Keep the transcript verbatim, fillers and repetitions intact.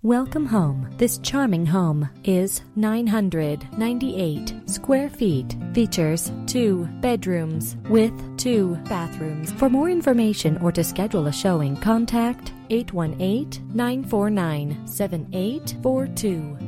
Welcome home. This charming home is nine hundred ninety-eight square feet. Features two bedrooms with two bathrooms. For more information or to schedule a showing, contact eight one eight, nine four nine, seven eight four two.